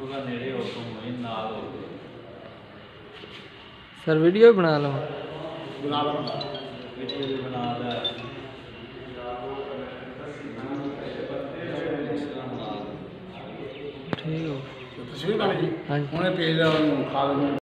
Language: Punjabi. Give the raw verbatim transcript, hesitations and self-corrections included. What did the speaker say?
ਉਹਦਾ ਨੇੜੇ ਹੋ ਤੋਂ ਹੀ ਨਾਲ ਹੋ ਗਏ ਸਰ ਵੀਡੀਓ ਬਣਾ ਲਓ ਬਣਾ ਲਓ ਵੀਡੀਓ ਵੀ ਬਣਾ ਲੈ ਠੀਕ ਹੋ ਤਸਵੀਰ ਬਣ ਗਈ ਹਾਂਜੀ ਹੁਣੇ ਪੇਜ ਦਾ ਖਾ ਲਓ